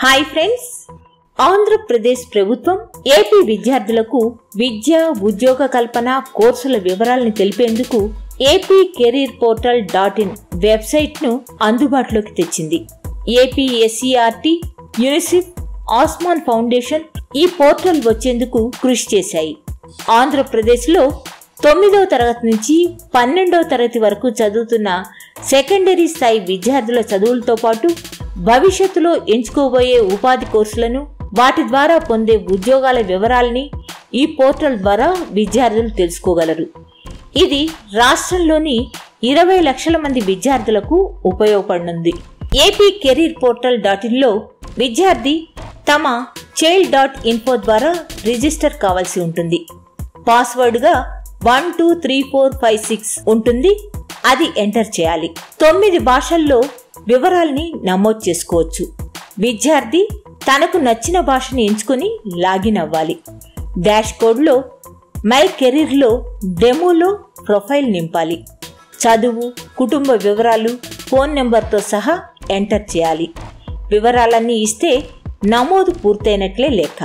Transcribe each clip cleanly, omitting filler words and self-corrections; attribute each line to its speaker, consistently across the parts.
Speaker 1: Hi friends, Andhra Pradesh ప్రభుత్వం AP విద్యార్థులకు విద్య ఉద్యోగ కల్పన కోర్సుల వివరాలను తెలిపేందుకు apcareerportal.in వెబ్సైట్ ను అందుబాటులోకి తెచ్చింది. APSCERT, యూనిసెఫ్, ఆస్మాన్ ఫౌండేషన్ ఈ పోర్టల్ వచ్చేందుకు కృషి చేశాయి. ఆంధ్రప్రదేశ్ లో 9వ తరగతి నుంచి 12వ తరగతి వరకు చదువుతున్న సెకండరీ స్థాయి విద్యార్థుల చదువులతో పాటు భవిష్యత్తులో ఎంచుకోబోయే ఉపాధి కోర్సులను, వాటి ద్వారా పొందే ఉద్యోగాల వివరాలని ఈ పోర్టల్ ద్వారా విద్యార్థులు తెలుసుకోగలరు. ఇది రాష్ట్రంలోని 20 లక్షల మంది విద్యార్థులకు ఉపయోగపడనుంది. apcareerportal.in లో విద్యార్థి తమ child.info ద్వారా రిజిస్టర్ కావాల్సి ఉంటుంది. పాస్వర్డ్ గా 123456 ఉంటుంది. అది ఎంటర్ చేయాలి. 9 భాషల్లో వివరాల్ని నమోదు చేసుకోవచ్చు. విద్యార్థి తనకు నచ్చిన భాషను ఎంచుకొని లాగిన్ అవ్వాలి. డాష్ కోడ్ లో మై కెరీర్ లో డెమోలో ప్రొఫైల్ నింపాలి. చదువు, కుటుంబ వివరాలు, ఫోన్ నెంబర్తో సహా ఎంటర్ చేయాలి. వివరాలన్నీ ఇస్తే నమోదు పూర్తయినట్లే లెక్క.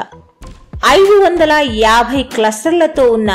Speaker 1: 550 క్లస్టర్లతో ఉన్న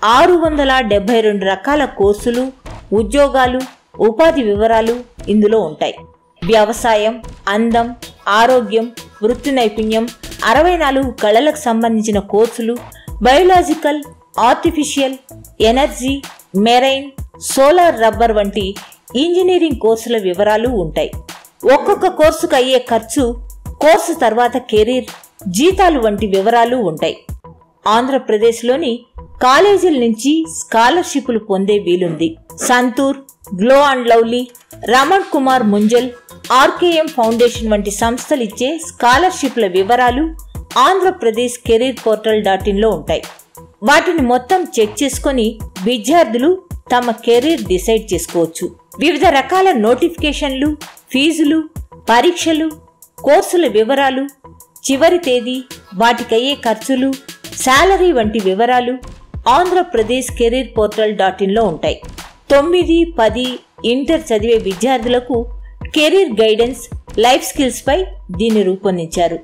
Speaker 1: 672 రకాల కోర్సులు, ఉద్యోగాలు, ఉపాధి వివరాలు ఇందులో ఉంటాయి. వ్యవసాయం, అందం, ఆరోగ్యం, వృత్తి నైపుణ్యం, 64 కళలకు సంబంధించిన కోర్సులు, biological, artificial, energy, marine, solar, rubber వంటి ఇంజనీరింగ్ కోర్సుల వివరాలు ఉంటాయి. ఒక్కొక్క కోర్సుకు అయ్యే ఖర్చు, కోర్సు తర్వాత కెరీర్, జీతాలు వంటి వివరాలు ఉంటాయి. ఆంధ్రప్రదేశ్లోని కాలేజీల నుంచి స్కాలర్షిప్లు పొందే వీలుంది. Santoor, glow and lovely, Raman Kumar Munjal, RKM foundation వంటి సంస్థలు ఇచ్చే స్కాలర్షిప్ల వివరాలు ఆంధ్రప్రదేశ్ careerportal.in లో ఉంటాయి. వాటిని మొత్తం చెక్ చేసుకొని విద్యార్థులు తమ కెరీర్ డిసైడ్ చేసుకోవచ్చు. వివిధ రకాల నోటిఫికేషన్లు, ఫీజులు, పరీక్షలు, కోర్సుల వివరాలు, చివరి తేదీ, వాటికయ్యే ఖర్చులు, శాలరీ వంటి వివరాలు ఆంధ్రప్రదేశ్ careerportal.in లో ఉంటాయి. 9, 10 ఇంటర్ చదివే విద్యార్థులకు కెరీర్ గైడెన్స్, లైఫ్ స్కిల్స్ పై దీన్ని రూపొందించారు.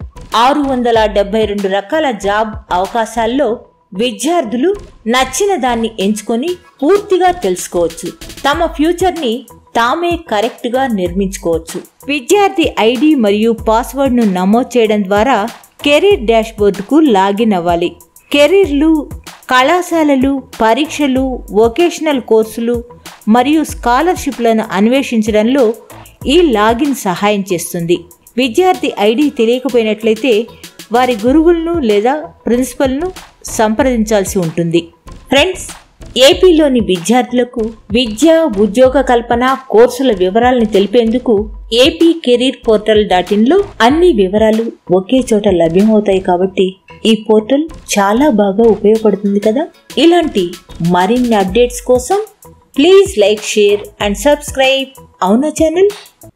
Speaker 1: 672 రకాల జాబ్ అవకాశాల్లో విద్యార్థులు నచ్చిన దాన్ని ఎంచుకొని పూర్తిగా తెలుసుకోవచ్చు. తమ ఫ్యూచర్ ని తామే కరెక్ట్ గా నిర్మించుకోవచ్చు. విద్యార్థి ఐడి మరియు పాస్వర్డ్ ను నమోదు చేయడం ద్వారా కెరీర్ డాష్ బోర్డుకు లాగిన్ అవ్వాలి. కెరీర్లు, కళాశాలలు, పరీక్షలు, వొకేషనల్ కోర్సులు మరియు స్కాలర్షిప్లను అన్వేషించడంలో ఈ లాగిన్ సహాయం చేస్తుంది. విద్యార్థి ఐడి తెలియకపోయినట్లయితే వారి గురువులను లేదా ప్రిన్సిపల్ను సంప్రదించాల్సి ఉంటుంది. ఫ్రెండ్స్, ఏపీలోని విద్యార్థులకు విద్య, ఉద్యోగ కల్పన కోర్సుల వివరాలను తెలిపేందుకు apcareerportal.in లో అన్ని వివరాలు ఒకే చోట లభ్యమవుతాయి. కాబట్టి ఈ పోర్టల్ చాలా బాగా ఉపయోగపడుతుంది కదా. ఇలాంటి మరిన్ని అప్డేట్స్ కోసం please like, share and subscribe అవునా ఛానల్.